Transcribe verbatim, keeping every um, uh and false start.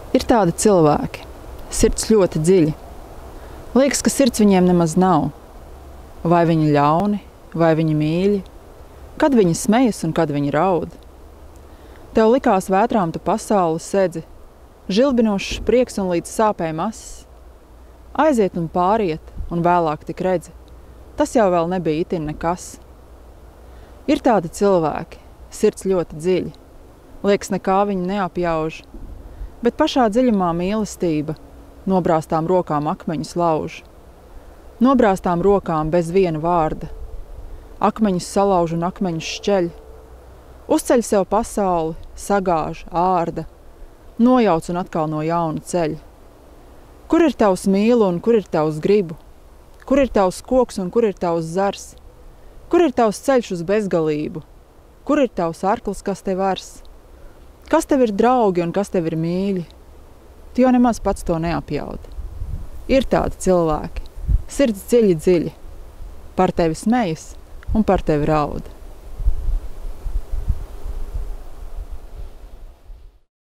Ir tādi cilvēki, sirds ļoti dziļi. Liekas, ka sirds viņiem nemaz nav. Vai viņi ļauni, vai viņi mīļi, kad viņi smejas un kad viņi raud. Tev likās vētrām tu pasauli sedzi, žilbinošs prieks un līdz sāpēm asas. Aiziet un pāriet, un vēlāk tik redzi, tas jau vēl nebija itin nekas. Ir tādi cilvēki, sirds ļoti dziļi, liekas, nekā viņi neapjauž, bet pašā dziļumā mīlestība nobrāstām rokām akmeņus lauž. Nobrāstām rokām bez viena vārda. Akmeņus salauž un akmeņus šķeļ. Uzceļ sev pasauli, sagāž, ārda, nojauc un atkal no jauna ceļ. Kur ir tavs mīlu un kur ir tavs gribu? Kur ir tavs koks un kur ir tavs zars? Kur ir tavs ceļš uz bezgalību? Kur ir tavs arklis, kas tev ars? Kas tev ir draugi un kas tev ir mīļi? Tu jau nemaz pats to neapjaud. Ir tādi cilvēki, sirds dziļi dziļi, par tevi smejas un par tevi raud.